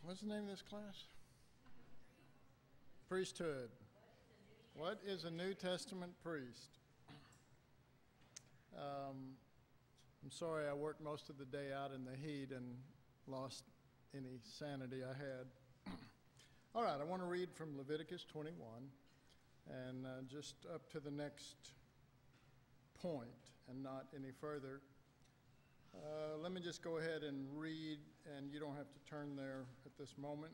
What's the name of this class? Priesthood. What is a New Testament priest? I'm sorry I worked most of the day out in the heat and lost any sanity I had. All right, I want to read from Leviticus 21 and just up to the next point and not any further. Let me just go ahead and read, and you don't have to turn there at this moment.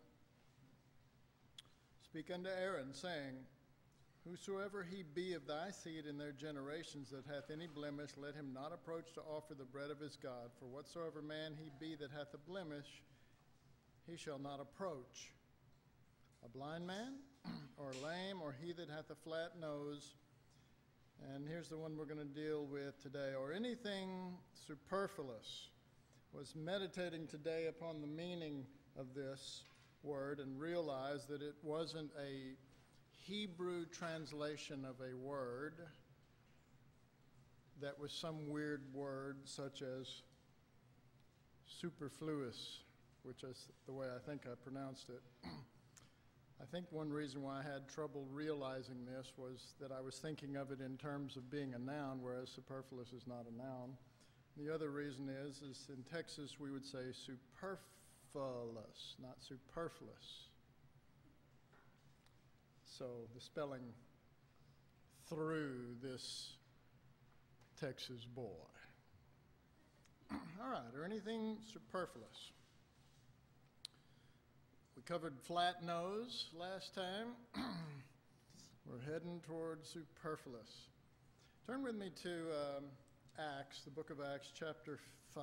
Speak unto Aaron, saying, Whosoever he be of thy seed in their generations that hath any blemish, let him not approach to offer the bread of his God. For whatsoever man he be that hath a blemish, he shall not approach. A blind man, or lame, or he that hath a flat nose. And here's the one we're going to deal with today. Or anything superfluous. Was meditating today upon the meaning of this word and realized that it wasn't a Hebrew translation of a word that was some weird word such as superfluous, which is the way I think I pronounced it. I think one reason why I had trouble realizing this was that I was thinking of it in terms of being a noun, whereas superfluous is not a noun. The other reason is in Texas we would say superfluous, not superfluous. So the spelling threw this Texas boy. All right, or anything superfluous. We covered flat nose last time. We're heading toward superfluous. Turn with me to Acts, the book of Acts, chapter 5.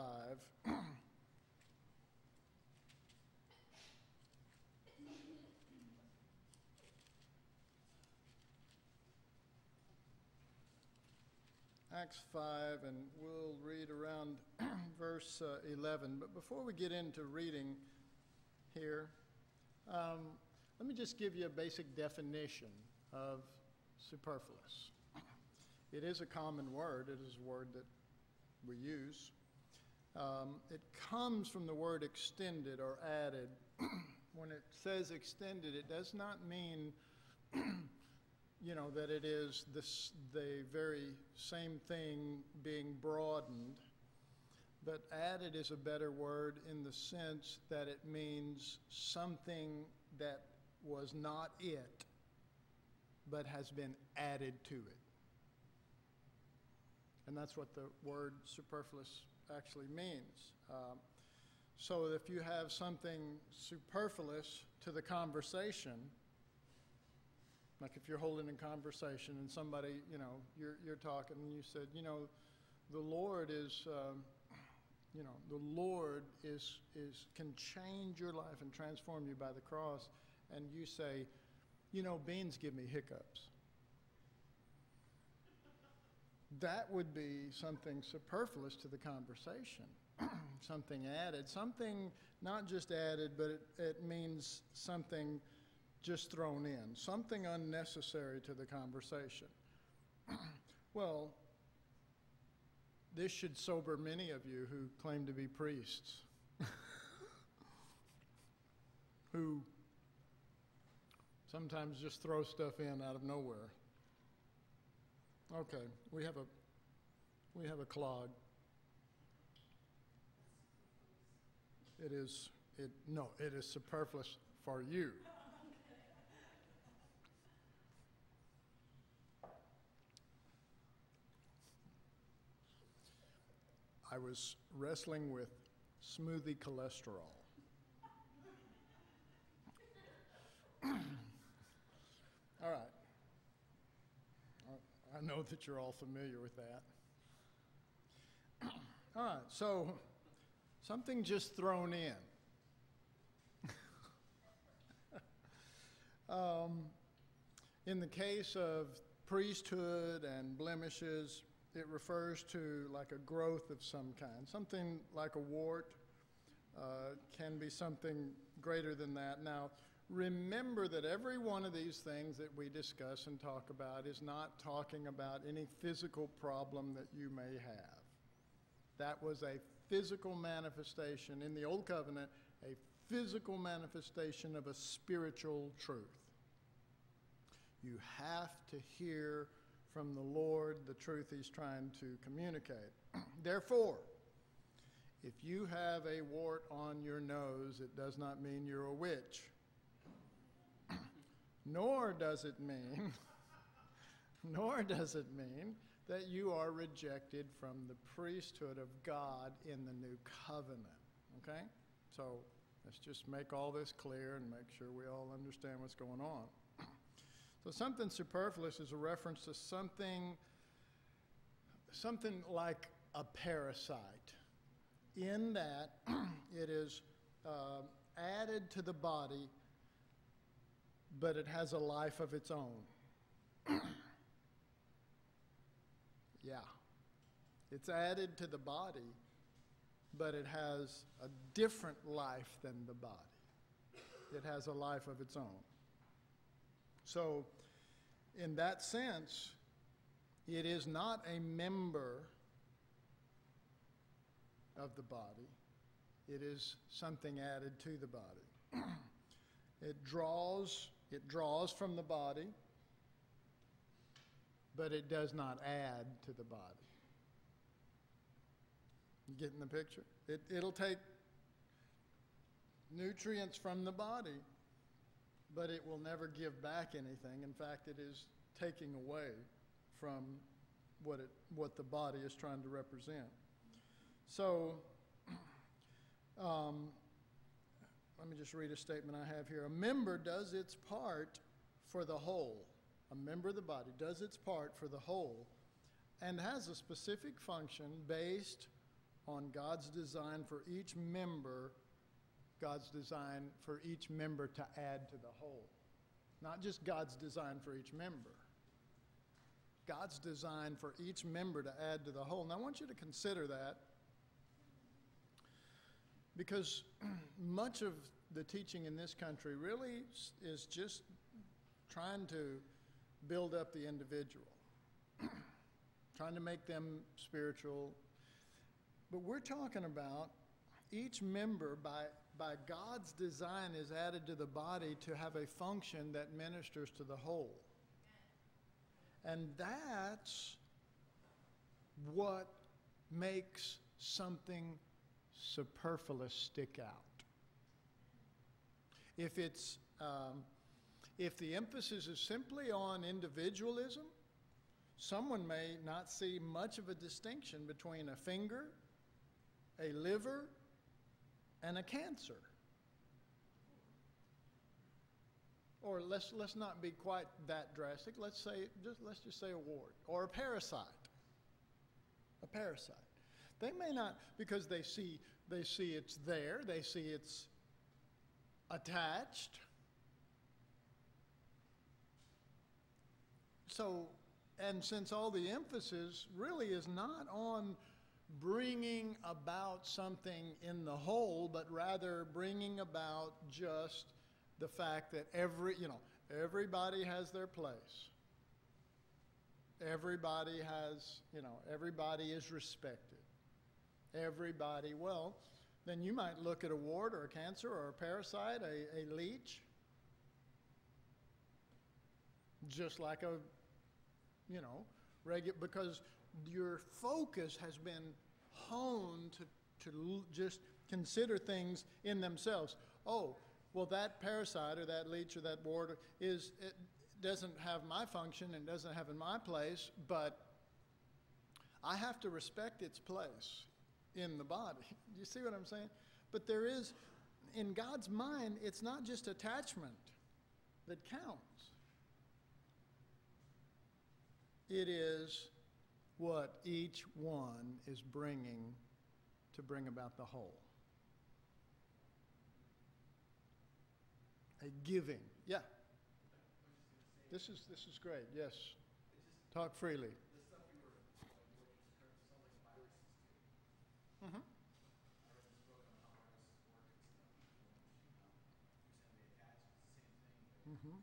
Acts 5, and we'll read around verse 11. But before we get into reading here, let me just give you a basic definition of superfluous. It is a common word. It is a word that we use. It comes from the word extended or added. When it says extended, it does not mean that it is the very same thing being broadened. But added is a better word in the sense that it means something that was not it, but has been added to it. And that's what the word superfluous actually means. So if you have something superfluous to the conversation, like if you're holding a conversation and somebody, you're talking and you said, the Lord is... the Lord can change your life and transform you by the cross, and you say, beans give me hiccups. That would be something superfluous to the conversation, something added, something not just added, but it means something just thrown in, something unnecessary to the conversation. Well, this should sober many of you who claim to be priests, who sometimes just throw stuff in out of nowhere. Okay, we have a clog. It is superfluous for you. I was wrestling with smoothie cholesterol. All right. I know that you're all familiar with that. All right, so something just thrown in. In the case of priesthood and blemishes, it refers to like a growth of some kind. Something like a wart can be something greater than that. Now, remember that every one of these things that we discuss and talk about is not talking about any physical problem that you may have. That was a physical manifestation in the Old Covenant, a physical manifestation of a spiritual truth. You have to hear from the Lord the truth he's trying to communicate. Therefore, if you have a wart on your nose, it does not mean you're a witch. Nor does it mean that you are rejected from the priesthood of God in the new covenant. Okay? So let's just make all this clear and make sure we all understand what's going on. So something superfluous is a reference to something like a parasite, in that it is added to the body, but it has a life of its own. Yeah. It's added to the body, but it has a different life than the body. It has a life of its own. So, in that sense, it is not a member of the body. It is something added to the body. It draws from the body, but it does not add to the body. You getting the picture? It'll take nutrients from the body, but it will never give back anything. In fact, it is taking away from what the body is trying to represent. So, let me just read a statement I have here. A member does its part for the whole. A member of the body does its part for the whole and has a specific function based on God's design for each member, God's design for each member to add to the whole. Not just God's design for each member. God's design for each member to add to the whole. And I want you to consider that, because much of the teaching in this country really is just trying to build up the individual, trying to make them spiritual. But we're talking about each member by God's design is added to the body to have a function that ministers to the whole. And that's what makes something superfluous stick out. If the emphasis is simply on individualism, someone may not see much of a distinction between a finger, a liver, and a cancer. Or let's not be quite that drastic. Let's just say a wart or a parasite. A parasite. They may not, because they see it's there, they see it's attached. So, and since all the emphasis really is not on bringing about something in the whole, but rather bringing about just the fact that everybody has their place. Everybody is respected. Everybody, well, then you might look at a wart or a cancer or a parasite, a leech, just like because your focus has been honed to just consider things in themselves. Oh, well, that parasite or that leech or that wart it doesn't have my function and doesn't have in my place, but I have to respect its place in the body. Do you see what I'm saying? But there is, in God's mind, it's not just attachment that counts. It is what each one is bringing to bring about the whole. A giving. Yeah. This is great. Yes. Talk freely. Mm-hmm. Mm-hmm.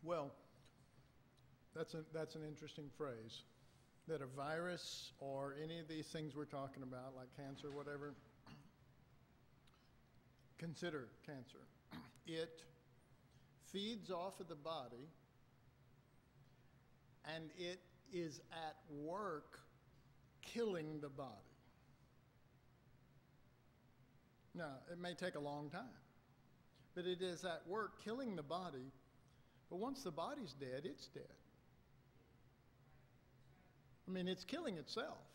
Well, that's an interesting phrase, that a virus or any of these things we're talking about, like cancer, whatever, consider cancer. It feeds off of the body, and it is at work killing the body. Now, it may take a long time, but it is at work killing the body. But once the body's dead, it's dead. I mean, it's killing itself.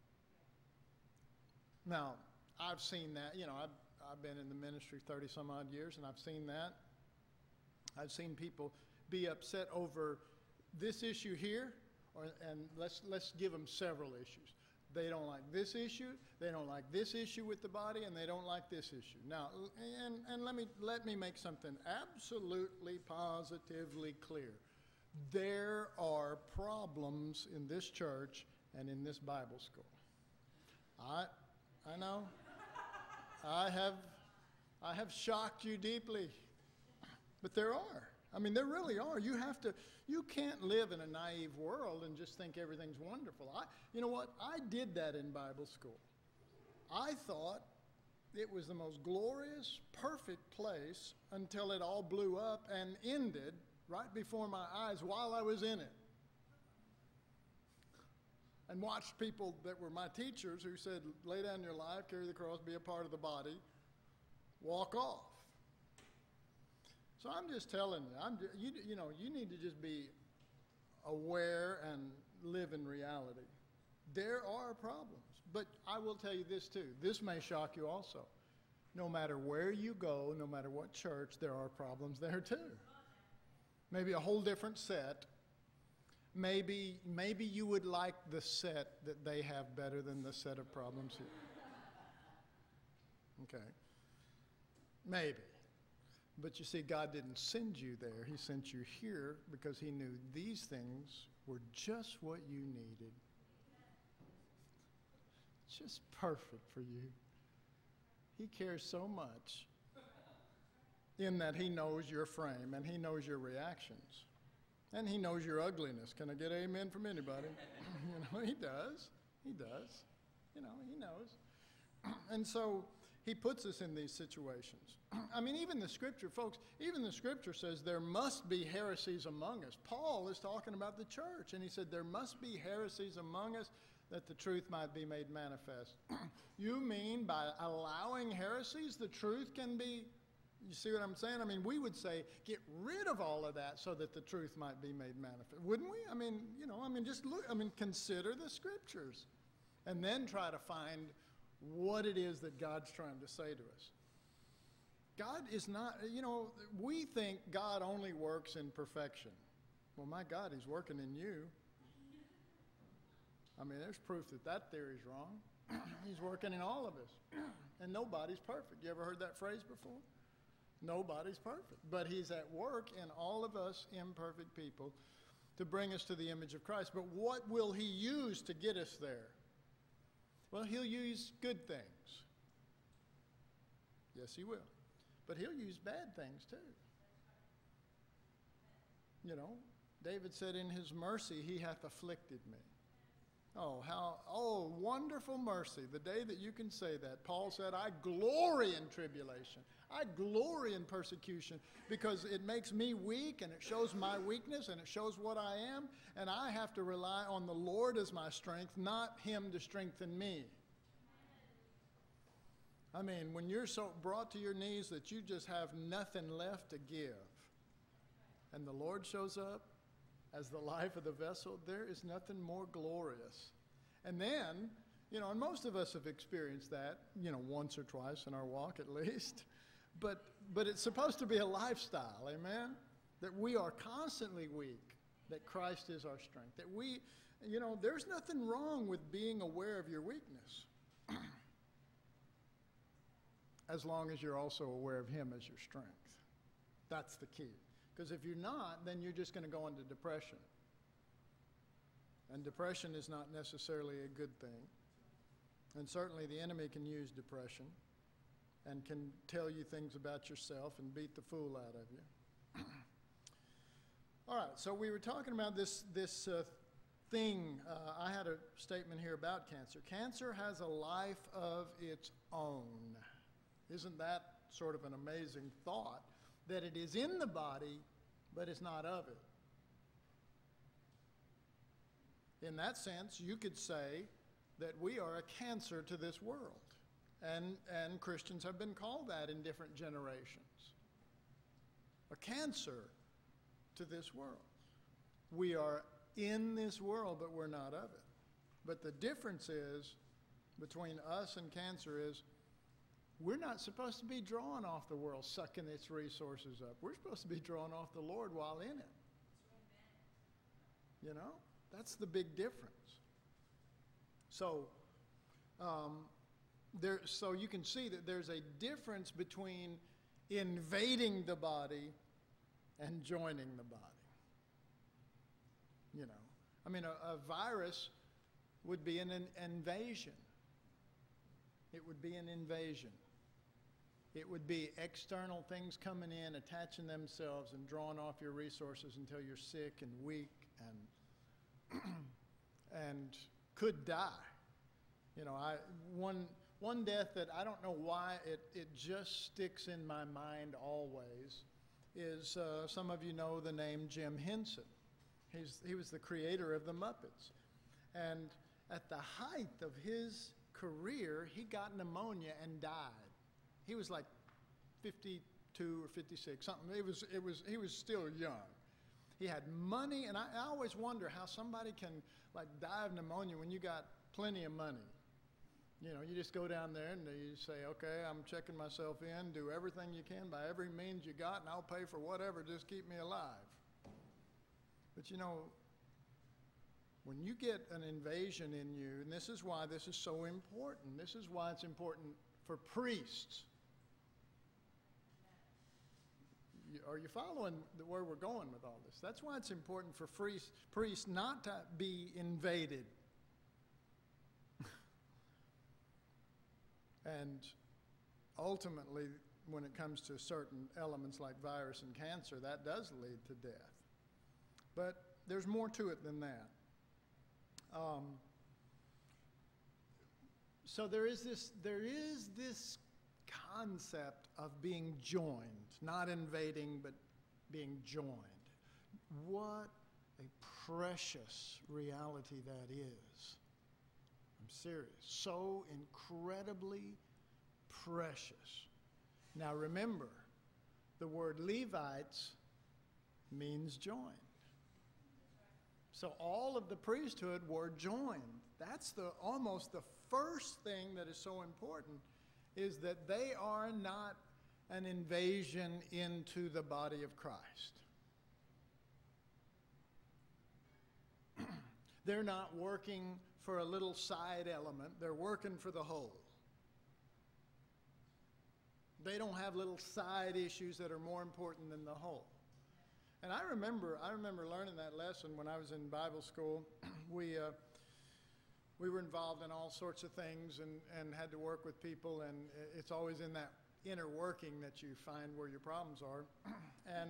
Now, I've seen that. You know, I've been in the ministry 30 some odd years, and I've seen that. I've seen people be upset over this issue here, and let's give them several issues. They don't like this issue, they don't like this issue with the body, and they don't like this issue. Now, and let me make something absolutely positively clear. There are problems in this church and in this Bible school. I know. I have shocked you deeply. But there are. I mean, there really are. You can't live in a naive world and just think everything's wonderful. You know what? I did that in Bible school. I thought it was the most glorious, perfect place until it all blew up and ended right before my eyes while I was in it. And watched people that were my teachers who said, lay down your life, carry the cross, be a part of the body, walk off. So I'm just telling you, you need to just be aware and live in reality. There are problems, but I will tell you this too. This may shock you also. No matter where you go, no matter what church, there are problems there too. Maybe a whole different set. Maybe you would like the set that they have better than the set of problems here. Okay. Maybe. But you see, God didn't send you there. He sent you here because he knew these things were just what you needed. Just perfect for you. He cares so much in that he knows your frame and he knows your reactions. And he knows your ugliness. Can I get amen from anybody? He does. He does. He knows. And so he puts us in these situations. I mean, even the scripture, folks, even the scripture says there must be heresies among us. Paul is talking about the church, and he said there must be heresies among us that the truth might be made manifest. You mean by allowing heresies, the truth can be, you see what I'm saying? I mean, we would say get rid of all of that so that the truth might be made manifest. Wouldn't we? I mean, just look, consider the scriptures and then try to find what it is that God's trying to say to us. God is not, we think God only works in perfection. Well, my God, he's working in you. I mean, there's proof that theory's wrong. He's working in all of us. And nobody's perfect. You ever heard that phrase before? Nobody's perfect. But he's at work in all of us imperfect people to bring us to the image of Christ. But what will he use to get us there? Well, he'll use good things. Yes, he will. But he'll use bad things too. David said, in his mercy he hath afflicted me. Oh, wonderful mercy, the day that you can say that. Paul said, I glory in tribulation. I glory in persecution because it makes me weak and it shows my weakness and it shows what I am. And I have to rely on the Lord as my strength, not him to strengthen me. I mean, when you're so brought to your knees that you just have nothing left to give, and the Lord shows up as the life of the vessel, there is nothing more glorious. And then, and most of us have experienced that, once or twice in our walk at least. But it's supposed to be a lifestyle, amen? That we are constantly weak, that Christ is our strength. That we, there's nothing wrong with being aware of your weakness. As long as you're also aware of him as your strength. That's the key. Because if you're not, then you're just going to go into depression. And depression is not necessarily a good thing. And certainly the enemy can use depression and can tell you things about yourself and beat the fool out of you. All right, so we were talking about this thing. I had a statement here about cancer. Cancer has a life of its own. Isn't that sort of an amazing thought? That it is in the body, but it's not of it. In that sense, you could say that we are a cancer to this world. And Christians have been called that in different generations. A cancer to this world. We are in this world, but we're not of it. But the difference is, between us and cancer is, we're not supposed to be drawing off the world, sucking its resources up. We're supposed to be drawing off the Lord while in it. You know? That's the big difference. So, so you can see that there's a difference between invading the body and joining the body. You know, I mean, a virus would be an invasion. It would be an invasion. It would be external things coming in, attaching themselves and drawing off your resources until you're sick and weak and could die. You know, one death that I don't know why it just sticks in my mind always is some of you know the name Jim Henson. He was the creator of the Muppets. And at the height of his career, he got pneumonia and died. He was like 52 or 56, something. He was still young. He had money, and I always wonder how somebody can like die of pneumonia when you got plenty of money. You know, you just go down there and you say, okay, I'm checking myself in, do everything you can by every means you got, and I'll pay for whatever, just keep me alive. But you know, when you get an invasion in you, and this is why this is so important, this is why it's important for priests. Are you following where we're going with all this? That's why it's important for priests not to be invaded. And ultimately, when it comes to certain elements like virus and cancer, that does lead to death. But there's more to it than that. So there is this concept of being joined, not invading, but being joined. What a precious reality that is. I'm serious. So incredibly precious. Now remember, the word Levites means joined. So all of the priesthood were joined. That's almost the first thing that is so important, is that they are not an invasion into the body of Christ. They're not working for a little side element. They're working for the whole. They don't have little side issues that are more important than the whole. And I remember learning that lesson when I was in Bible school. We were involved in all sorts of things and had to work with people, and it's always in that inner working that you find where your problems are. And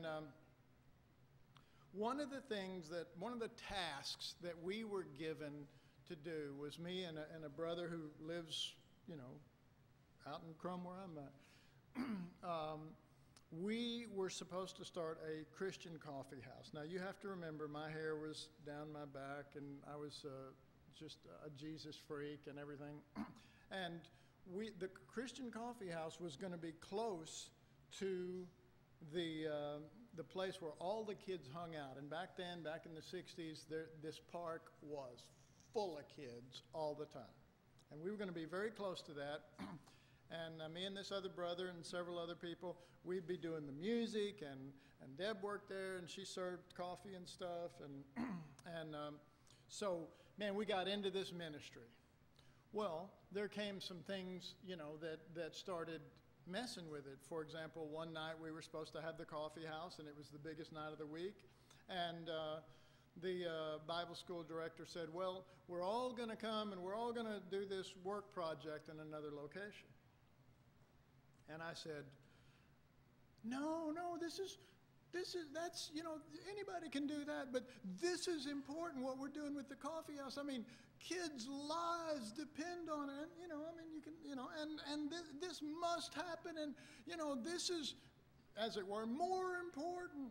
one of the tasks that we were given to do was me and a brother who lives, you know, out in Crum where I'm at. We were supposed to start a Christian coffee house. Now you have to remember, my hair was down my back and I was just a Jesus freak and everything. And the Christian coffee house was going to be close to the place where all the kids hung out. And back then, back in the 60s, this park was full of kids all the time. And we were going to be very close to that. And me and this other brother and several other people, we'd be doing the music, and Deb worked there, and she served coffee and stuff. And so, man, we got into this ministry. Well, there came some things, you know, that started messing with it. For example, one night we were supposed to have the coffee house, and it was the biggest night of the week. And the Bible school director said, well, we're all going to come, and we're all going to do this work project in another location. And I said, no, this that's, anybody can do that, but this is important, what we're doing with the coffee house. I mean, kids' lives depend on it. You can, and this must happen, and, this is, as it were, more important.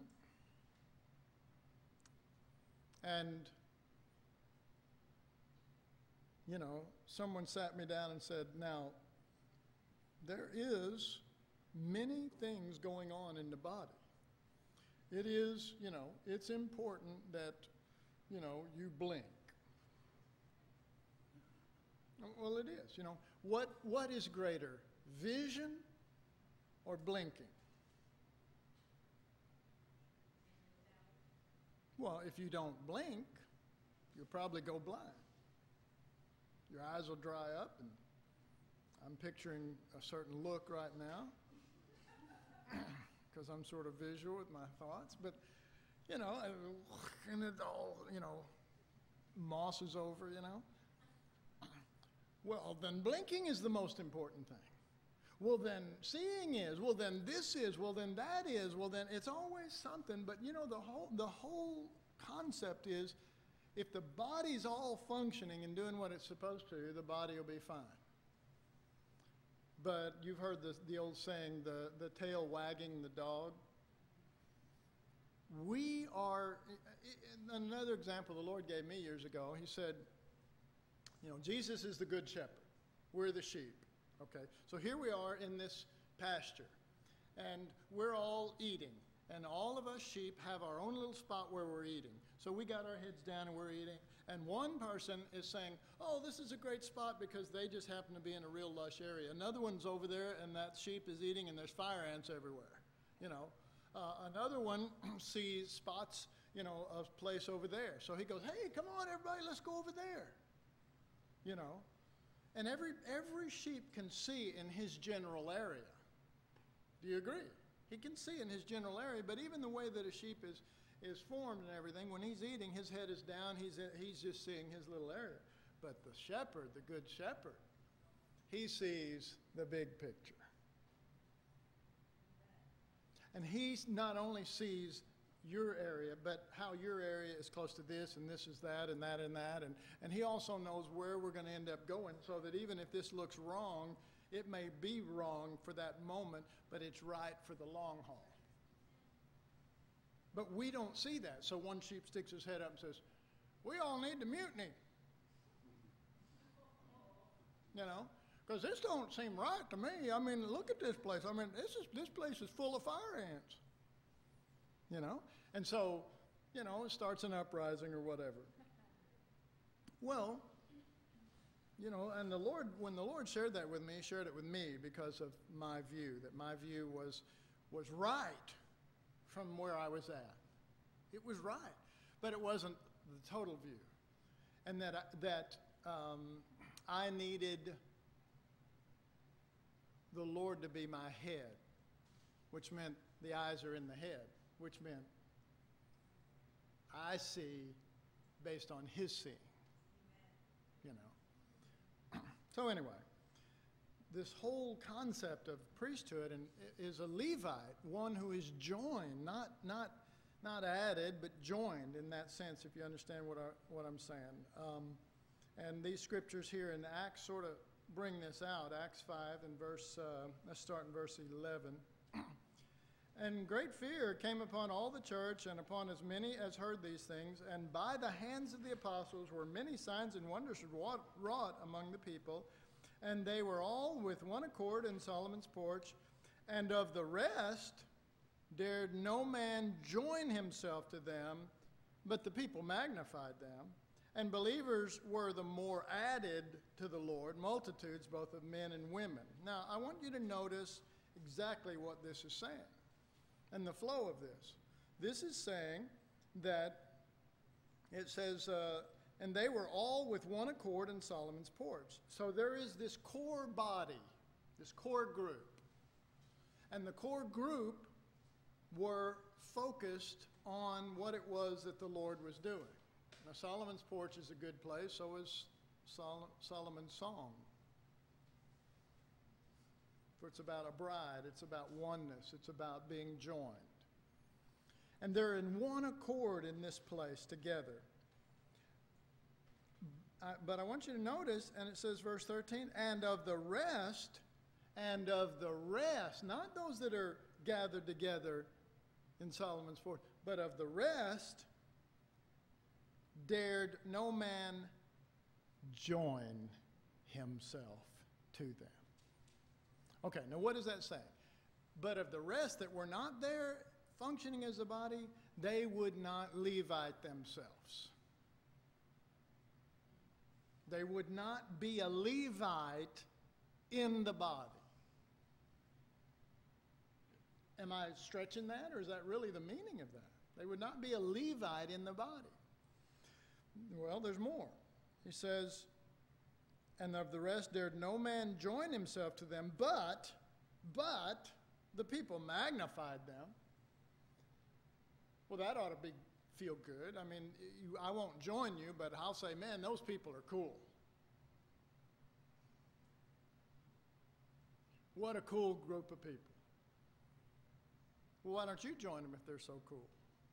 And, someone sat me down and said, now, there is many things going on in the body. It is, it's important that, you blink. Well, it is, What is greater, vision or blinking? Well, if you don't blink, you'll probably go blind. Your eyes will dry up, and I'm picturing a certain look right now because I'm sort of visual with my thoughts. But, and it all, mosses over, Well, then blinking is the most important thing. Well, then seeing is. Well, then this is. Well, then that is. Well, then it's always something. But, the whole concept is if the body's all functioning and doing what it's supposed to, the body will be fine. But you've heard the old saying, the tail wagging the dog. We are, another example the Lord gave me years ago, he said, Jesus is the good shepherd. We're the sheep. Okay, so here we are in this pasture, and we're all eating. And all of us sheep have our own little spot where we're eating. So we got our heads down and we're eating. And one person is saying, oh, this is a great spot because they just happen to be in a real lush area. Another one's over there and that sheep is eating and there's fire ants everywhere. Another one sees spots, a place over there. So he goes, hey, come on, everybody, let's go over there. And every sheep can see in his general area. Do you agree? He can see in his general area, but even the way that a sheep is formed and everything, when he's eating, his head is down, he's just seeing his little area. But the shepherd, the good shepherd, he sees the big picture. And he not only sees your area, but how your area is close to this, and this is that, and that, and that. And he also knows where we're going to end up going, so that even if this looks wrong, it may be wrong for that moment, but it's right for the long haul. But we don't see that. So one sheep sticks his head up and says, we all need to mutiny. Because this don't seem right to me. I mean, look at this place. I mean, this place is full of fire ants. And so, it starts an uprising or whatever. Well, and when the Lord shared that with me, he shared it with me because of my view, that my view was right from where I was at. It was right, but it wasn't the total view. And that I needed the Lord to be my head, which meant the eyes are in the head, which meant I see based on his seeing, So anyway, this whole concept of priesthood is a Levite, one who is joined, not added, but joined in that sense, if you understand what I'm saying. And these scriptures here in Acts sort of bring this out. Acts 5 and let's start in verse 11. And great fear came upon all the church and upon as many as heard these things, and by the hands of the apostles were many signs and wonders wrought among the people, and they were all with one accord in Solomon's porch, and of the rest dared no man join himself to them, but the people magnified them, and believers were the more added to the Lord, multitudes both of men and women. Now, I want you to notice exactly what this is saying and the flow of this. This is saying that it says, and they were all with one accord in Solomon's porch. So there is this core body, this core group. And the core group were focused on what it was that the Lord was doing. Now, Solomon's porch is a good place, so is Solomon's song. For it's about a bride, it's about oneness, it's about being joined. And they're in one accord in this place together. But I want you to notice, and it says, verse 13, and of the rest, not those that are gathered together in Solomon's porch, but of the rest, dared no man join himself to them. Okay, now what does that say? But of the rest that were not there functioning as a body, they would not Levite themselves. They would not be a Levite in the body. Am I stretching that, or is that really the meaning of that? They would not be a Levite in the body. Well, there's more. He says, and of the rest dared no man join himself to them, but the people magnified them. Well, that ought to feel good. I mean, I won't join you, but I'll say, man, those people are cool. What a cool group of people. Well, why don't you join them if they're so cool?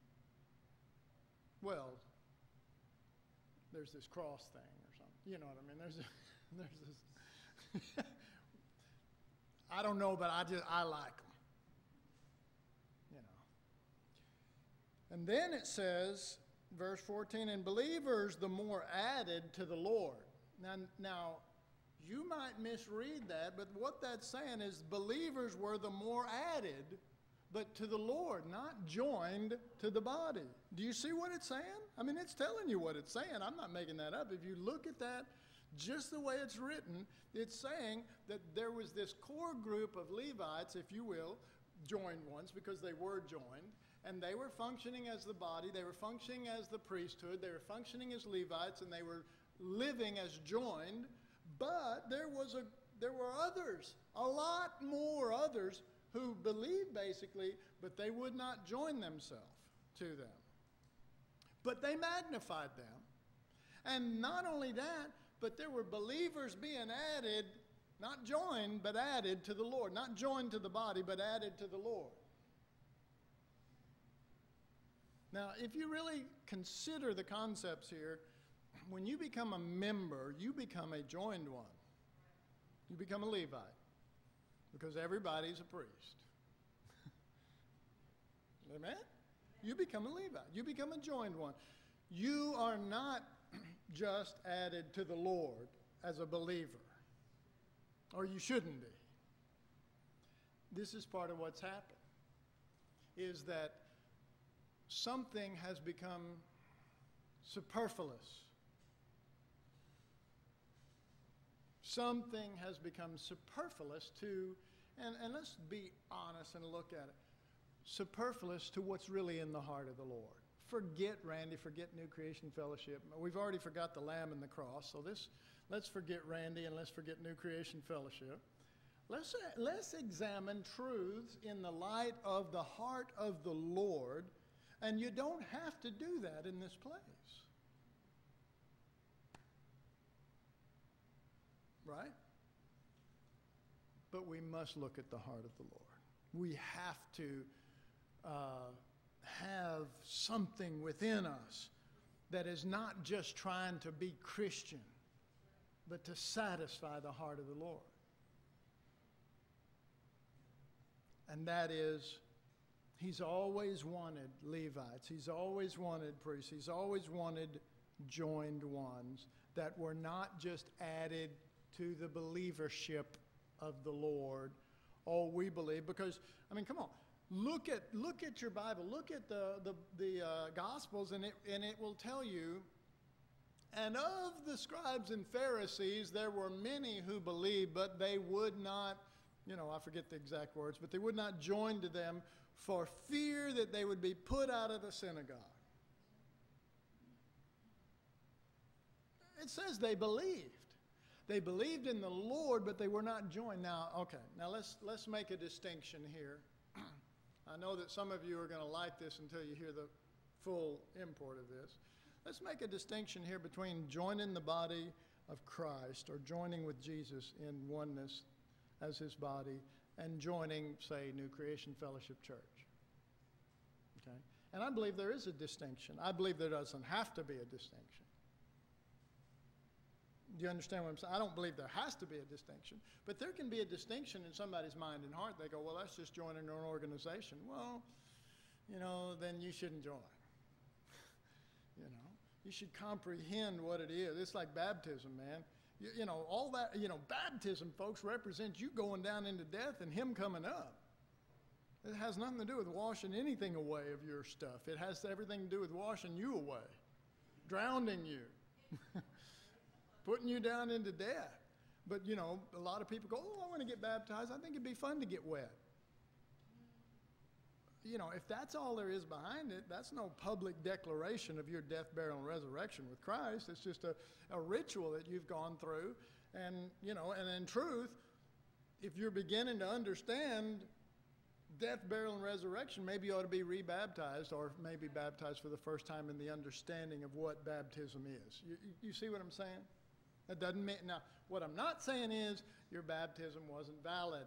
Well, there's this cross thing or something. You know what I mean? There's this. I don't know, but I like them. You know. And then it says, verse 14, and believers the more added to the Lord. Now, you might misread that, but what that's saying is believers were the more added, but to the Lord, not joined to the body. Do you see what it's saying? I mean, it's telling you what it's saying. I'm not making that up. If you look at that just the way it's written, it's saying that there was this core group of Levites, if you will, joined ones because they were joined, and they were functioning as the body, they were functioning as the priesthood, they were functioning as Levites, and they were living as joined, but there were others, a lot more others, who believed basically, but they would not join themselves to them. But they magnified them. And not only that, but there were believers being added, not joined, but added to the Lord. Not joined to the body, but added to the Lord. Now, if you really consider the concepts here, when you become a member, you become a joined one. You become a Levite. Because everybody's a priest. Amen? You become a Levite. You become a joined one. You are not just added to the Lord as a believer. Or you shouldn't be. This is part of what's happened. Is that something has become superfluous. Something has become superfluous to, and let's be honest and look at it, superfluous to what's really in the heart of the Lord. Forget Randy, forget New Creation Fellowship. We've already forgot the Lamb and the cross, so let's forget Randy and let's forget New Creation Fellowship. Let's examine truths in the light of the heart of the Lord, and you don't have to do that in this place. Right? But we must look at the heart of the Lord. We have to have something within us that is not just trying to be Christian, but to satisfy the heart of the Lord. And that is, He's always wanted Levites. He's always wanted priests. He's always wanted joined ones that were not just added to the believership of the Lord. Oh, we believe, because, I mean, come on. Look at your Bible. Look at the Gospels, and it will tell you, and of the scribes and Pharisees, there were many who believed, but they would not, I forget the exact words, but they would not join to them for fear that they would be put out of the synagogue. It says they believed. They believed in the Lord, but they were not joined. Now, okay, let's make a distinction here. I know that some of you are going to like this until you hear the full import of this. Let's make a distinction here between joining the body of Christ, or joining with Jesus in oneness as His body, and joining, say, New Creation Fellowship Church. Okay? And I believe there is a distinction. I believe there doesn't have to be a distinction. Do you understand what I'm saying? I don't believe there has to be a distinction, but there can be a distinction in somebody's mind and heart. They go, well, that's just joining an organization. Well, then you shouldn't join. You should comprehend what it is. It's like baptism, man. All that, baptism, folks, represents you going down into death and him coming up. It has nothing to do with washing anything away of your stuff. It has everything to do with washing you away, drowning you, putting you down into death. But, a lot of people go, oh, I want to get baptized. I think it'd be fun to get wet. If that's all there is behind it, that's no public declaration of your death, burial, and resurrection with Christ. It's just a ritual that you've gone through. And, and in truth, if you're beginning to understand death, burial, and resurrection, maybe you ought to be rebaptized or maybe baptized for the first time in the understanding of what baptism is. You see what I'm saying? That doesn't mean, now, what I'm not saying is your baptism wasn't valid.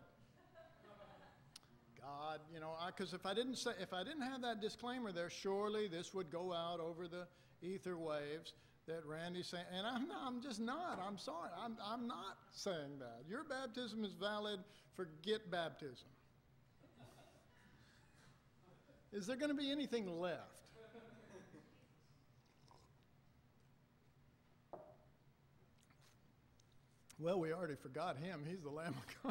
God, because if I didn't have that disclaimer there, surely this would go out over the ether waves that Randy's saying, and I'm just not. I'm sorry, I'm not saying that. Your baptism is valid. Forget baptism. Is there going to be anything left? Well, we already forgot him. He's the Lamb of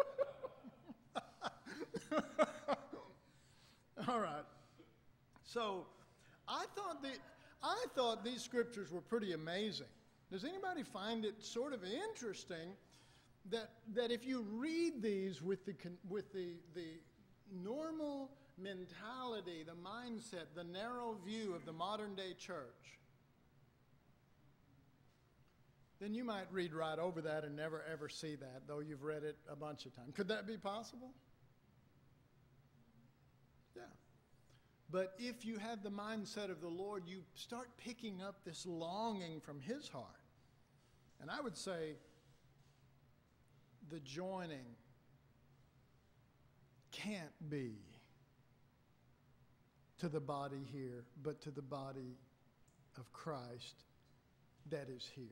God. All right. So I thought these scriptures were pretty amazing. Does anybody find it sort of interesting that if you read these with the normal mentality, the mindset, the narrow view of the modern day church, then you might read right over that and never ever see that, though you've read it a bunch of times. Could that be possible? Yeah. But if you have the mindset of the Lord, you start picking up this longing from his heart. And I would say the joining can't be to the body here, but to the body of Christ that is here.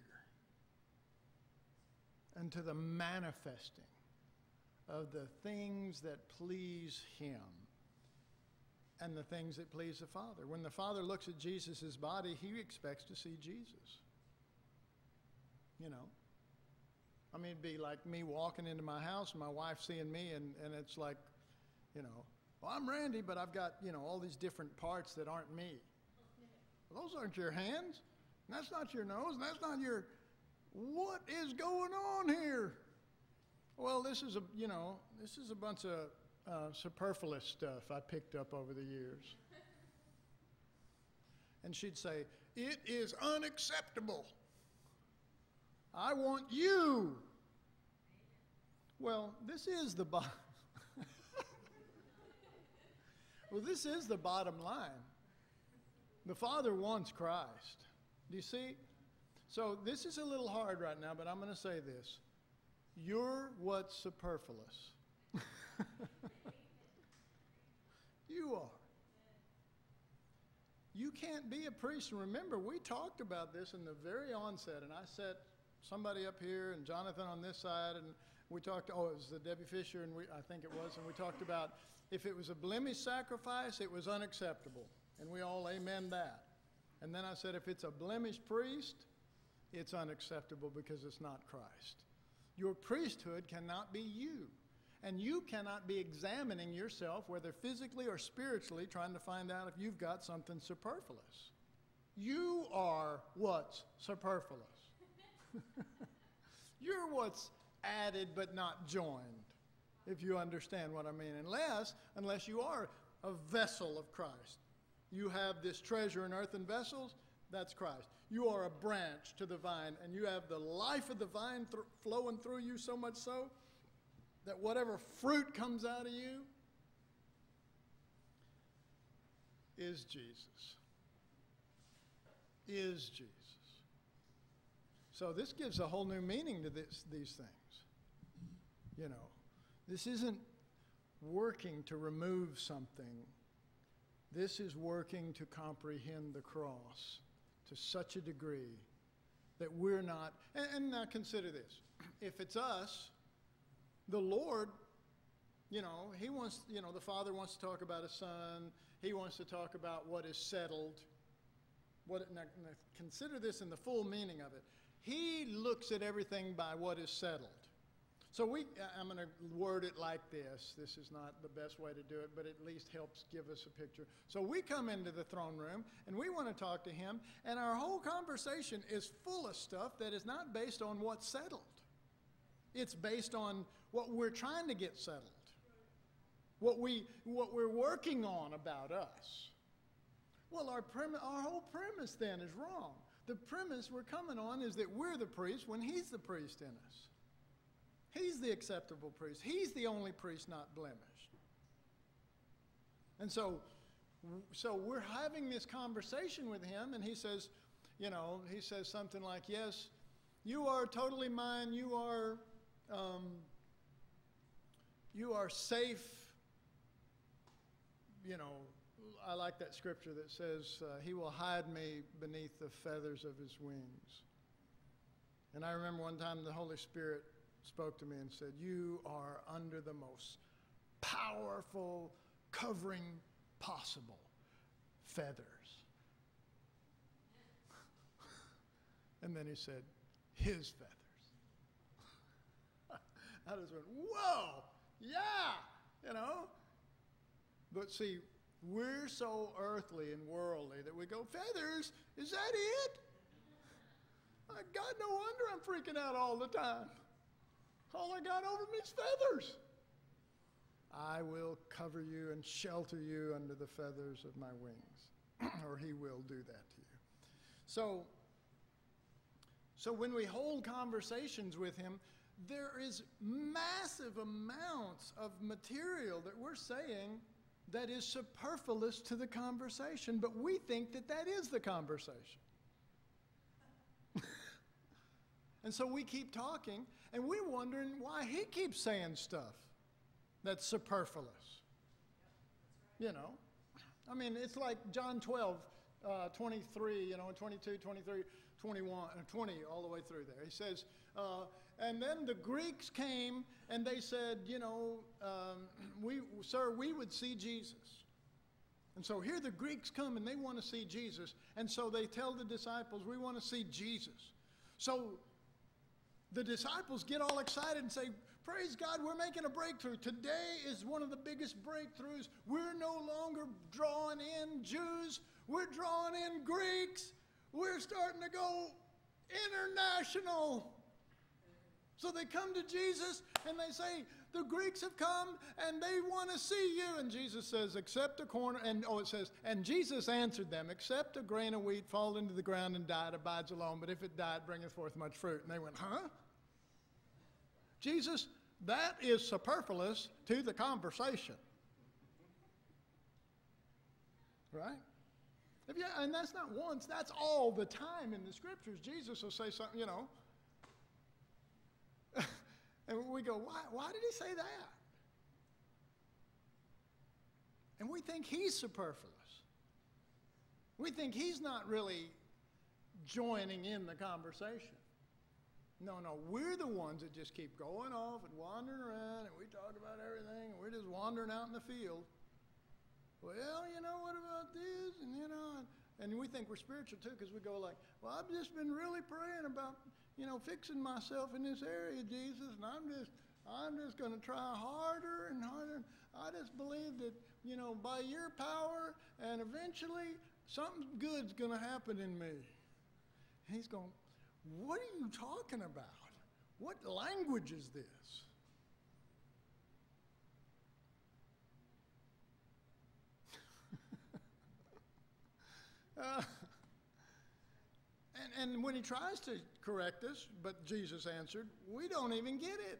And to the manifesting of the things that please him and the things that please the Father. When the Father looks at Jesus' body, he expects to see Jesus. I mean, it'd be like me walking into my house and my wife seeing me, and it's like, well, I'm Randy, but I've got, all these different parts that aren't me. Well, those aren't your hands, and that's not your nose, and that's not your... What is going on here? Well, this is a bunch of superfluous stuff I picked up over the years. And she'd say, it is unacceptable. I want you. Well, this is the bottom. Well, this is the bottom line. The Father wants Christ. Do you see? So this is a little hard right now, but I'm going to say this. You're what's superfluous. You are. You can't be a priest. And remember, we talked about this in the very onset, and I set somebody up here and Jonathan on this side, and we talked, it was Debbie Fisher, and I think it was, and we talked about if it was a blemish sacrifice, it was unacceptable. And we all amen that. And then I said, if it's a blemish priest, it's unacceptable because it's not Christ. Your priesthood cannot be you. And you cannot be examining yourself, whether physically or spiritually, trying to find out if you've got something superfluous. You are what's superfluous. You're what's added but not joined, if you understand what I mean. Unless you are a vessel of Christ. You have this treasure in earthen vessels, that's Christ. You are a branch to the vine, and you have the life of the vine flowing through you so much so that whatever fruit comes out of you is Jesus. Is Jesus. So this gives a whole new meaning to these things. This isn't working to remove something. This is working to comprehend the cross to such a degree that we're not, and now consider this. If it's us, the Lord, He wants, the Father wants to talk about His Son. He wants to talk about what is settled. Now, consider this in the full meaning of it. He looks at everything by what is settled. So I'm going to word it like this. This is not the best way to do it, but at least helps give us a picture. So we come into the throne room, and we want to talk to Him, and our whole conversation is full of stuff that is not based on what's settled. It's based on what we're trying to get settled, what we're working on about us. Well, our whole premise then is wrong. The premise we're coming on is that we're the priest when He's the priest in us. He's the acceptable priest. He's the only priest not blemished. And so we're having this conversation with Him, and He says, He says something like, yes, you are totally mine. You are safe. I like that scripture that says, He will hide me beneath the feathers of His wings. And I remember one time the Holy Spirit spoke to me and said, you are under the most powerful covering possible, feathers. And then He said, His feathers. I just went, whoa, yeah, But see, we're so earthly and worldly that we go, feathers, is that it? God, no wonder I'm freaking out all the time. All I got over me is feathers. I will cover you and shelter you under the feathers of my wings, or He will do that to you. So when we hold conversations with Him, there is massive amounts of material that we're saying that is superfluous to the conversation, but we think that that is the conversation. And so we keep talking, and we're wondering why He keeps saying stuff that's superfluous. I mean, it's like John 12, 23, 22, 23, 21, 20, all the way through there. He says, and then the Greeks came, and they said, Sir, we would see Jesus. And so here the Greeks come, and they want to see Jesus. And so they tell the disciples, we want to see Jesus. So the disciples get all excited and say, praise God, we're making a breakthrough. Today is one of the biggest breakthroughs. We're no longer drawing in Jews. We're drawing in Greeks. We're starting to go international. So they come to Jesus and they say, the Greeks have come and they want to see you. And Jesus says, except a corner. It says, and Jesus answered them, except a grain of wheat fall into the ground and die, it abides alone. But if it die, it bringeth forth much fruit. And they went, huh? Jesus, that is superfluous to the conversation. Right? And that's not once, that's all the time in the scriptures. Jesus will say something, and we go, why did He say that? And we think He's superfluous. We think He's not really joining in the conversation. No, we're the ones that just keep going off and wandering around, and we talk about everything, and we're just wandering out in the field. Well, what about this? And we think we're spiritual too, because we go like, well, I've just been really praying about, fixing myself in this area, Jesus, and I'm just going to try harder and harder. I just believe that, by your power, and eventually something good's going to happen in me. And He's going, what are you talking about? What language is this? And when He tries to correct us, but Jesus answered, we don't even get it.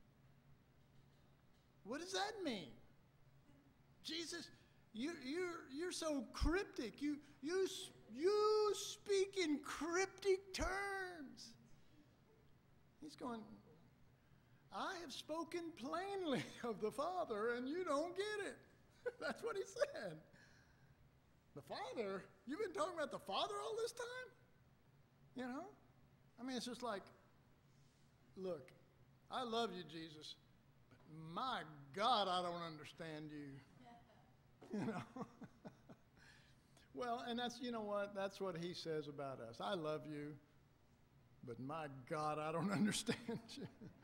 What does that mean? Jesus, you're so cryptic. You speak in cryptic terms. He's going, I have spoken plainly of the Father, and you don't get it. That's what He said. The Father? You've been talking about the Father all this time? You know? I mean, it's just like, look, I love you, Jesus, but my God, I don't understand you. You know? Well, and that's, you know what? That's what he says about us. I love you, but my God, I don't understand you.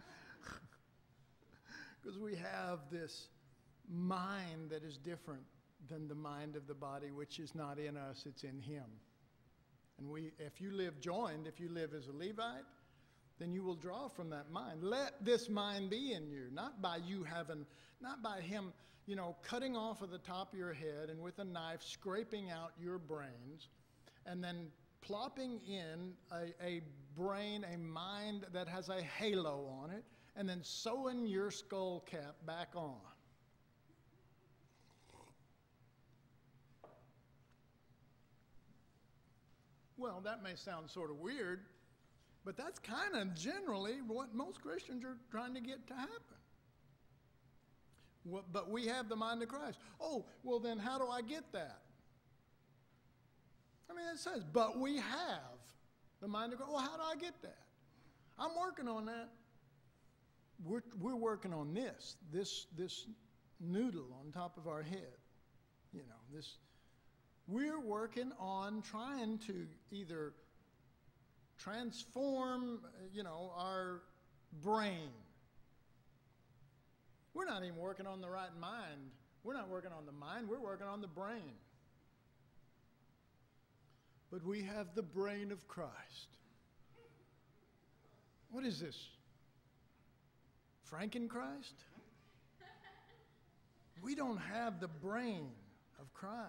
Because we have this mind that is different than the mind of the body, which is not in us, it's in him. And if you live joined, if you live as a Levite, then you will draw from that mind. Let this mind be in you, not by him, you know, cutting off of the top of your head and with a knife scraping out your brains and then plopping in a brain, a mind that has a halo on it, and then sewing your skull cap back on. Well, that may sound sort of weird, but that's kind of generally what most Christians are trying to get to happen. Well, but we have the mind of Christ. Oh, well then how do I get that? I mean, it says, but we have the mind of Christ. Well, how do I get that? I'm working on that. We're working on this noodle on top of our head. You know, we're working on trying to either transform, you know, our brain. We're not even working on the right mind. We're not working on the mind, we're working on the brain. But we have the brain of Christ. What is this? Frankenchrist? We don't have the brain of Christ.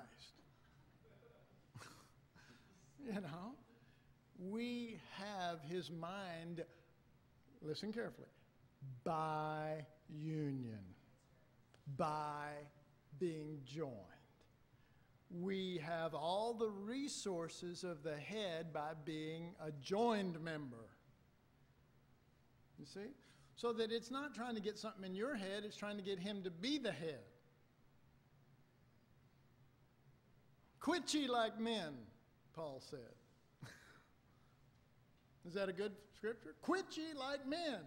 You know? We have his mind, listen carefully, by union, by being joined. We have all the resources of the head by being a joined member. You see? So that it's not trying to get something in your head, it's trying to get him to be the head. Quit ye like men, Paul said. Is that a good scripture? Quit ye like men.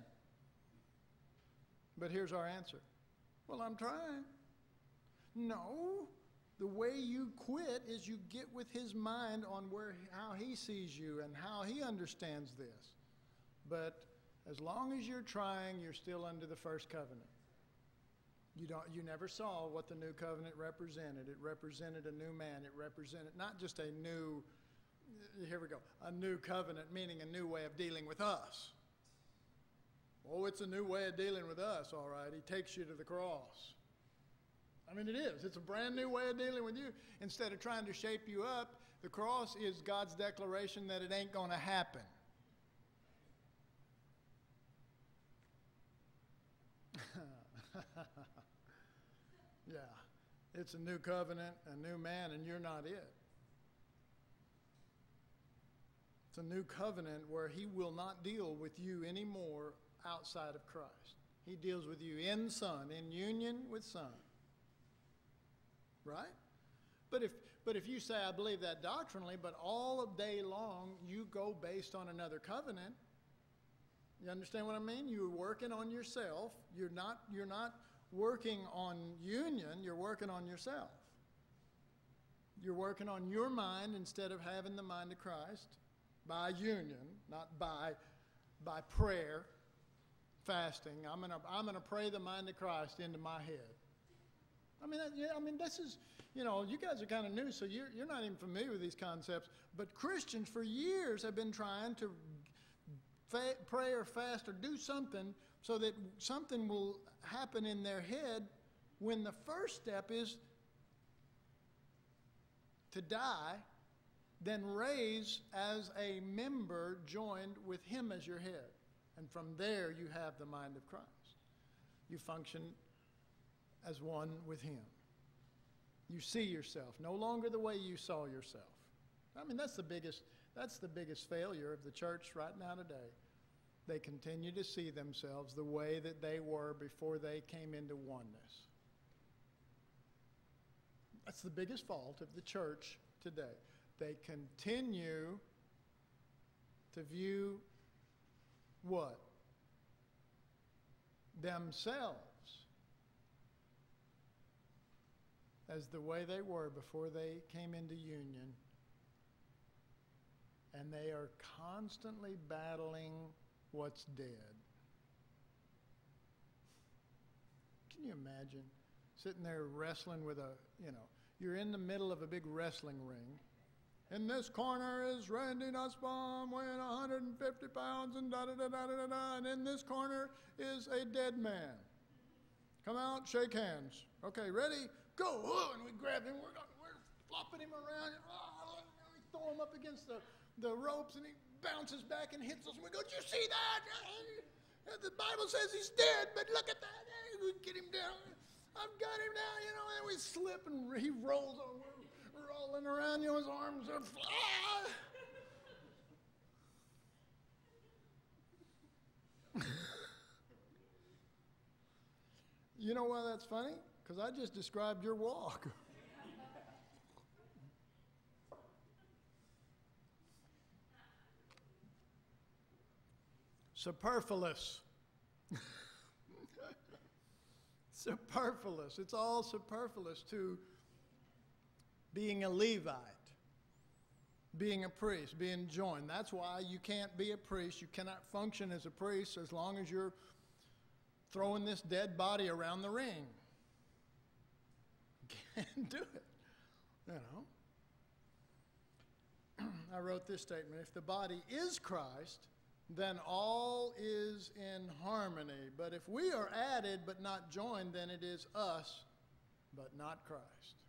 But here's our answer. Well, I'm trying. No. The way you quit is you get with his mind on how he sees you and how he understands this. But as long as you're trying, you're still under the first covenant. You never saw what the new covenant represented. It represented a new man. It represented not just a new, here we go, a new covenant, meaning a new way of dealing with us. Oh, it's a new way of dealing with us, all right. He takes you to the cross. I mean, it is. It's a brand new way of dealing with you. Instead of trying to shape you up, the cross is God's declaration that it ain't going to happen. Yeah. It's a new covenant, a new man, and you're not it. It's a new covenant where he will not deal with you anymore outside of Christ. He deals with you in Son, in union with Son. Right? But if you say, I believe that doctrinally, but all day long you go based on another covenant, you understand what I mean? You're working on yourself. You're not working on union, you're working on yourself. You're working on your mind instead of having the mind of Christ by union, not by prayer, fasting. I'm gonna pray the mind of Christ into my head. This is, you know, you guys are kind of new, so you're not even familiar with these concepts. But Christians for years have been trying to pray or fast or do something so that something will happen in their head when the first step is to die, then raise as a member joined with him as your head. And from there you have the mind of Christ. You function as one with him. You see yourself no longer the way you saw yourself. I mean, that's the biggest failure of the church right now today. They continue to see themselves the way that they were before they came into oneness. That's the biggest fault of the church today. They continue to view what? Themselves as the way they were before they came into union. And they are constantly battling what's dead. Can you imagine sitting there wrestling with you're in the middle of a big wrestling ring. In this corner is Randy Nussbaum weighing 150 pounds and da-da-da-da-da-da. And in this corner is a dead man. Come out, shake hands. Okay, ready? Go. Oh, and we grab him. We're flopping him around. Oh, we throw him up against the ropes, and he bounces back and hits us. And we go, did you see that? The Bible says he's dead, but look at that. We get him down. I've got him down, and we slip, and he rolls over. Rolling around, his arms are You know why that's funny? Because I just described your walk. Superfluous. Superfluous. It's all superfluous to being a Levite, being a priest, being joined. That's why you can't be a priest. You cannot function as a priest as long as you're throwing this dead body around the ring. You can't do it, I wrote this statement: if the body is Christ, then all is in harmony. But if we are added but not joined, then it is us, but not Christ.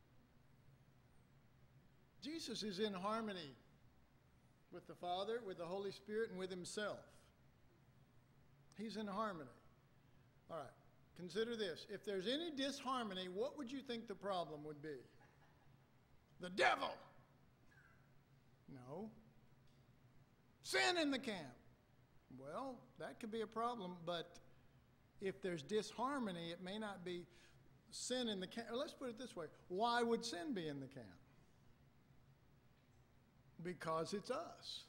Jesus is in harmony with the Father, with the Holy Spirit, and with himself. He's in harmony. All right, consider this. If there's any disharmony, what would you think the problem would be? The devil. No. Sin in the camp. Well, that could be a problem, but if there's disharmony, it may not be sin in the camp. Let's put it this way. Why would sin be in the camp? Because it's us.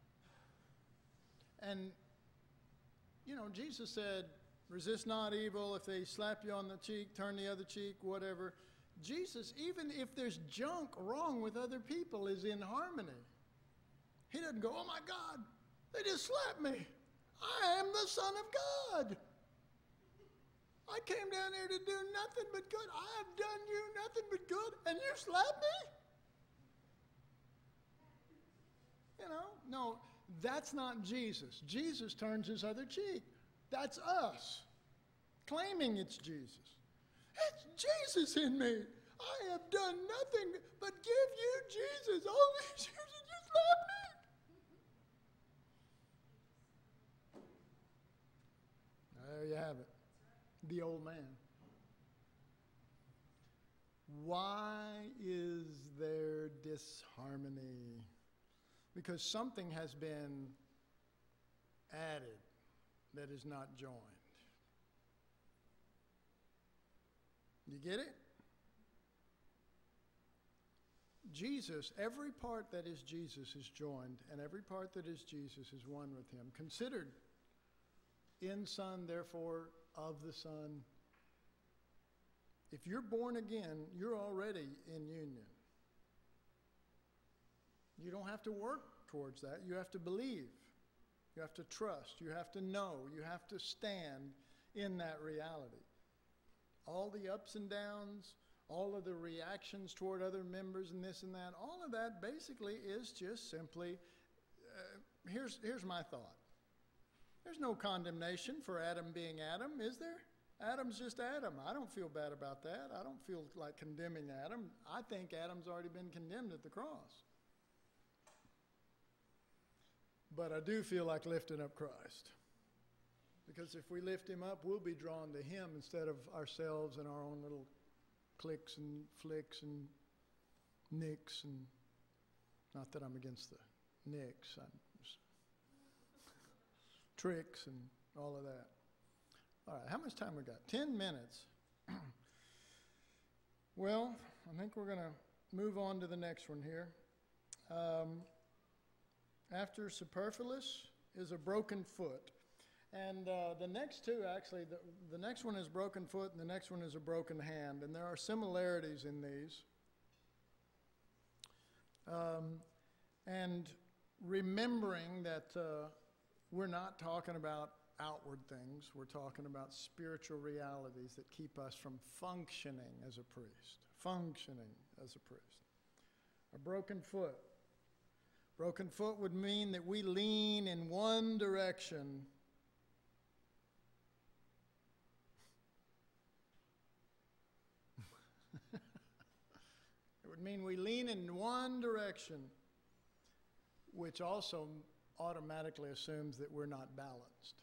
And, Jesus said, resist not evil. If they slap you on the cheek, turn the other cheek, whatever. Jesus, even if there's junk wrong with other people, is in harmony. He doesn't go, oh my God, they just slapped me. I am the Son of God. I came down here to do nothing but good. I have done you nothing but good, and you slapped me? No, that's not Jesus. Jesus turns his other cheek. That's us, claiming it's Jesus. It's Jesus in me. I have done nothing but give you Jesus. All these years you just slapped me. There you have it. The old man. Why is there disharmony? Because something has been added that is not joined. You get it? Jesus, every part that is Jesus is joined, and every part that is Jesus is one with him. Considered in Son, therefore of the Son. If you're born again, you're already in union. You don't have to work towards that. You have to believe. You have to trust. You have to know. You have to stand in that reality. All the ups and downs, all of the reactions toward other members and this and that, all of that basically is just simply, here's my thought. There's no condemnation for Adam being Adam, is there? Adam's just Adam. I don't feel bad about that. I don't feel like condemning Adam. I think Adam's already been condemned at the cross. But I do feel like lifting up Christ. Because if we lift him up, we'll be drawn to him instead of ourselves and our own little clicks and flicks and nicks. And not that I'm against the nicks. Tricks and all of that. All right, how much time we got? 10 minutes. Well, I think we're going to move on to the next one here. After superfluous is a broken foot. And the next two, actually, the next one is broken foot and the next one is a broken hand. And there are similarities in these. And remembering that we're not talking about outward things. We're talking about spiritual realities that keep us from functioning as a priest. Functioning as a priest. A broken foot. Broken foot would mean that we lean in one direction. It would mean we lean in one direction, which also automatically assumes that we're not balanced.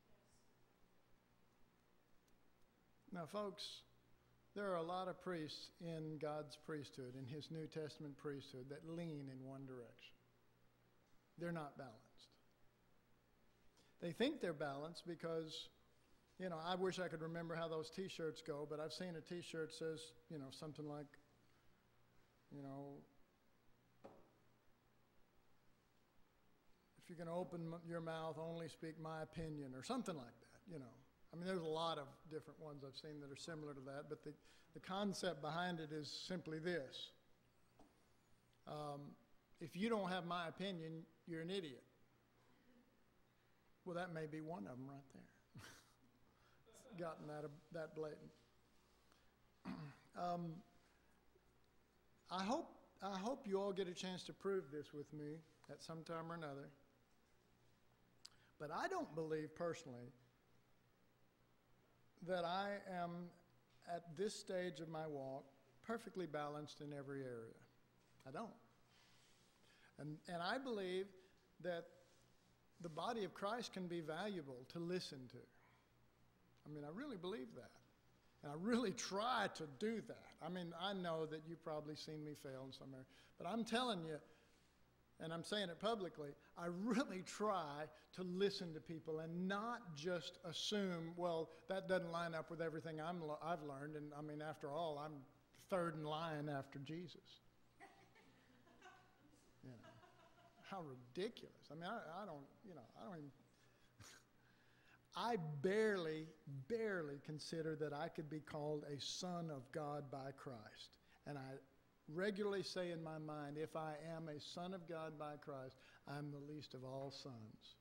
Now, folks, there are a lot of priests in God's priesthood, in His New Testament priesthood, that lean in one direction. They're not balanced. They think they're balanced because, I wish I could remember how those T-shirts go, but I've seen a T-shirt that says, something like, if you're going to open your mouth, only speak my opinion, or something like that, there's a lot of different ones I've seen that are similar to that, but the concept behind it is simply this. If you don't have my opinion, you're an idiot. Well, that may be one of them right there. It's gotten that blatant. I hope you all get a chance to prove this with me at some time or another. But I don't believe personally that I am, at this stage of my walk, perfectly balanced in every area. I don't. And I believe that the body of Christ can be valuable to listen to. I really believe that. And I really try to do that. I know that you've probably seen me fail in some area. But I'm telling you, and I'm saying it publicly, I really try to listen to people and not just assume, well, that doesn't line up with everything I've learned. And after all, I'm third in line after Jesus. How ridiculous. I don't even, I barely consider that I could be called a son of God by Christ. And I regularly say in my mind, if I am a son of God by Christ, I'm the least of all sons.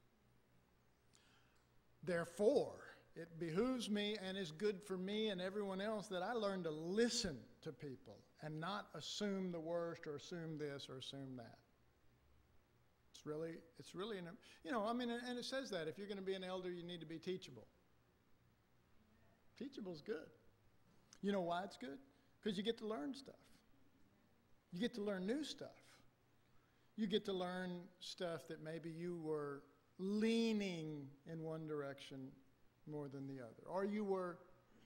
Therefore, it behooves me and is good for me and everyone else that I learn to listen to people and not assume the worst or assume this or assume that. It's really, and it says that if you're going to be an elder, you need to be teachable. Teachable's good. You know why it's good? Because you get to learn stuff. You get to learn new stuff. You get to learn stuff that maybe you were leaning in one direction more than the other. Or you were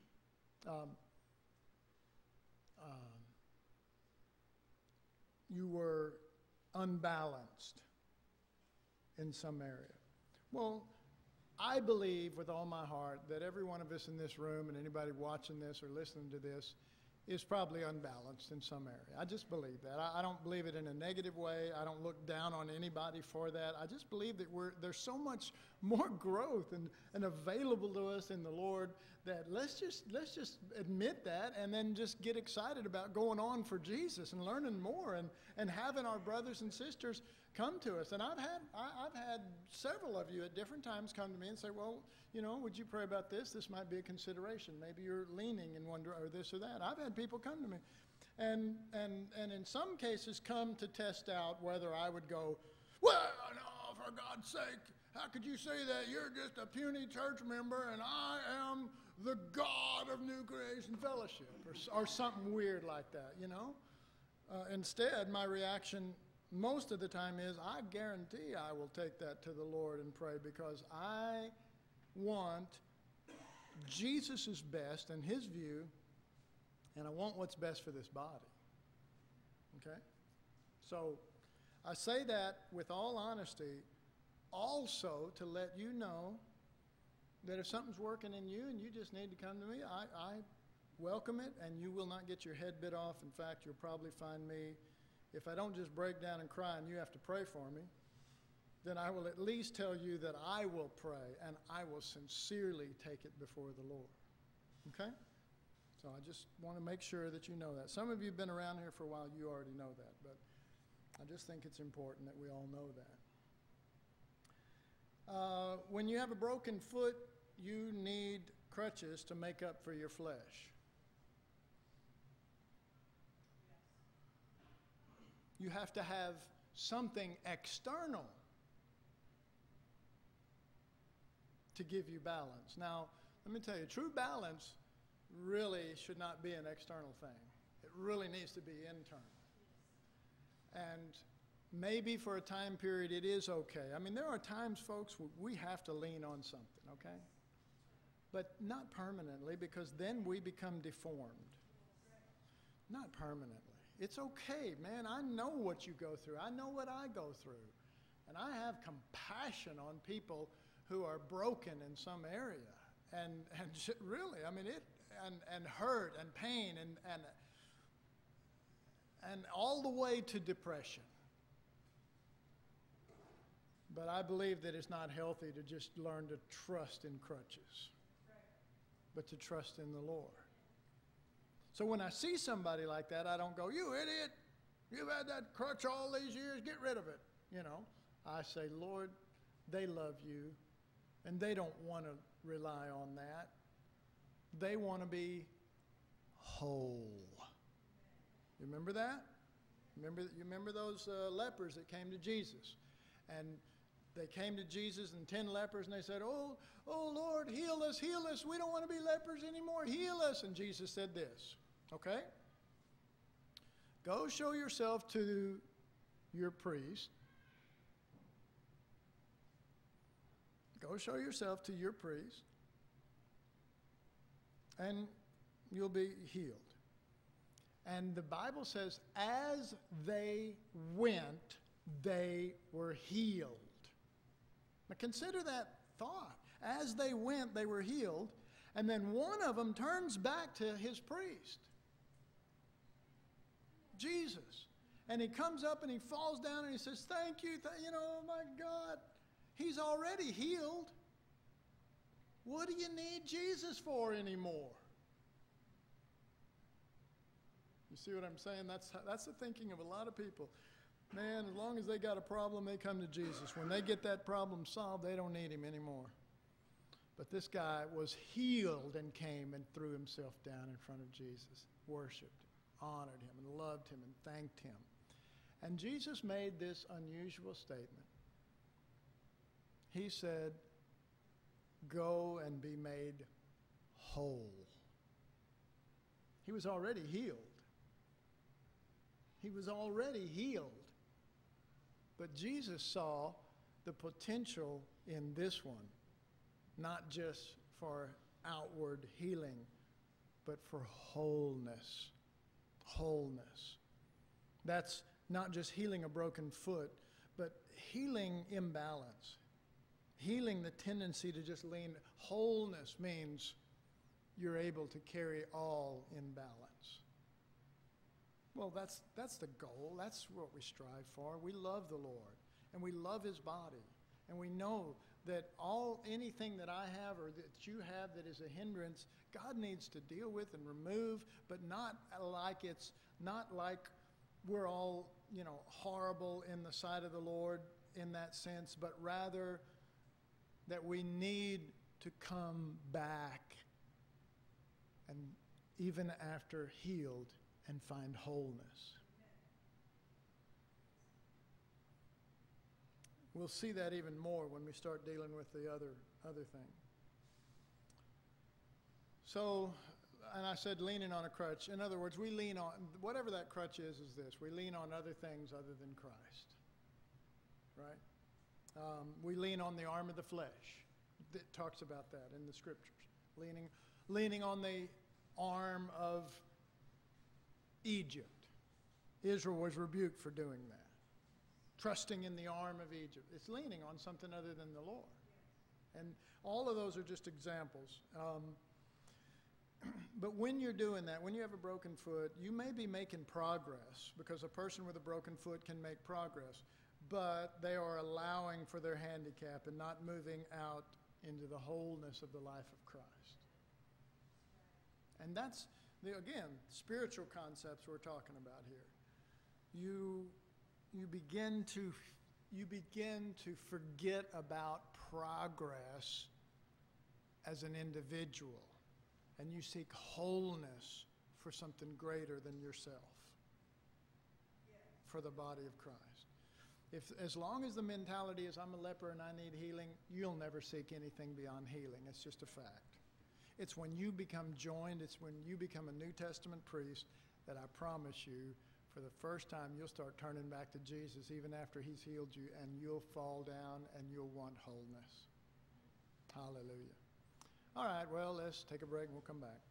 unbalanced in some area. Well, I believe with all my heart that every one of us in this room and anybody watching this or listening to this is probably unbalanced in some area. I just believe that. I don't believe it in a negative way. I don't look down on anybody for that. I just believe that there's so much more growth and available to us in the Lord that let's just admit that and then just get excited about going on for Jesus and learning more and having our brothers and sisters come to us. And I've had several of you at different times come to me and say, well, would you pray about this? This might be a consideration. Maybe you're leaning in one direction or this or that. I've had people come to me and in some cases come to test out whether I would go, well, no, for God's sake, how could you say that? You're just a puny church member and I am the God of New Creation Fellowship or something weird like that, Instead, my reaction most of the time is, I guarantee I will take that to the Lord and pray because I want Jesus' best and His view, and I want what's best for this body. Okay? So I say that with all honesty, also to let you know that if something's working in you and you just need to come to me, welcome it, and you will not get your head bit off. In fact, you'll probably find me, if I don't just break down and cry and you have to pray for me, then I will at least tell you that I will pray and I will sincerely take it before the Lord. Okay? So I just want to make sure that you know that. Some of you have been around here for a while, you already know that, but I just think it's important that we all know that. When you have a broken foot, you need crutches to make up for your flesh. You have to have something external to give you balance. Now, let me tell you, true balance really should not be an external thing. It really needs to be internal. And maybe for a time period it is okay. I mean, there are times, folks, we have to lean on something, okay? But not permanently, because then we become deformed. Not permanently. It's okay, man. I know what you go through. I know what I go through. And I have compassion on people who are broken in some area. And really, I mean, and hurt and pain and all the way to depression. But I believe that it's not healthy to just learn to trust in crutches, but to trust in the Lord. So when I see somebody like that, I don't go, "You idiot, you've had that crutch all these years, get rid of it." You know, I say, "Lord, they love you, and they don't want to rely on that. They want to be whole." You remember that? You remember those lepers that came to Jesus? And they came to Jesus, and 10 lepers, and they said, oh, Lord, heal us, heal us. We don't want to be lepers anymore. Heal us. And Jesus said this, okay? Go show yourself to your priest. Go show yourself to your priest, and you'll be healed. And the Bible says, as they went, they were healed. Now consider that thought. As they went, they were healed. And then one of them turns back to his priest, Jesus. And he comes up and he falls down and he says, "Thank you, oh my God. He's already healed. What do you need Jesus for anymore?" You see what I'm saying? That's the thinking of a lot of people. Man, as long as they got a problem, they come to Jesus. When they get that problem solved, they don't need him anymore. But this guy was healed and came and threw himself down in front of Jesus, worshiped him, honored him, and loved him, and thanked him. And Jesus made this unusual statement. He said, "Go and be made whole." He was already healed. He was already healed. But Jesus saw the potential in this one, not just for outward healing, but for wholeness. Wholeness. That's not just healing a broken foot, but healing imbalance. Healing the tendency to just lean. Wholeness means you're able to carry all in balance. Well, that's the goal. That's what we strive for. We love the Lord, and we love his body. And we know that anything that I have or that you have that is a hindrance, God needs to deal with and remove, but not like we're all, horrible in the sight of the Lord in that sense, but rather that we need to come back and even after healed and find wholeness. We'll see that even more when we start dealing with the other thing. So, and I said leaning on a crutch. In other words, we lean on, whatever that crutch is this. We lean on other things other than Christ. Right? We lean on the arm of the flesh. It talks about that in the scriptures. Leaning on the arm of Egypt. Israel was rebuked for doing that. Trusting in the arm of Egypt. It's leaning on something other than the Lord. And all of those are just examples. But when you're doing that, when you have a broken foot, you may be making progress, because a person with a broken foot can make progress, but they are allowing for their handicap and not moving out into the wholeness of the life of Christ. And that's, again, spiritual concepts we're talking about here. You begin to forget about progress as an individual, and you seek wholeness for something greater than yourself, for the body of Christ. As long as the mentality is, I'm a leper and I need healing, you'll never seek anything beyond healing. It's just a fact. It's when you become joined, it's when you become a New Testament priest, that I promise you, for the first time, you'll start turning back to Jesus even after he's healed you, and you'll fall down and you'll want wholeness. Hallelujah. All right, well, let's take a break and we'll come back.